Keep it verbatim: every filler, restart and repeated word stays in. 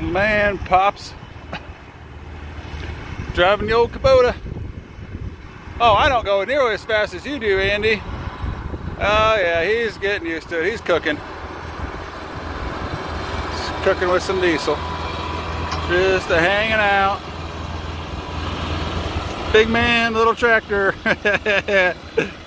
man, Pops. Driving the old Kubota. Oh, I don't go nearly as fast as you do, Andy. Oh yeah, he's getting used to it. He's cooking. He's cooking with some diesel. Just a hanging out. Big man, little tractor.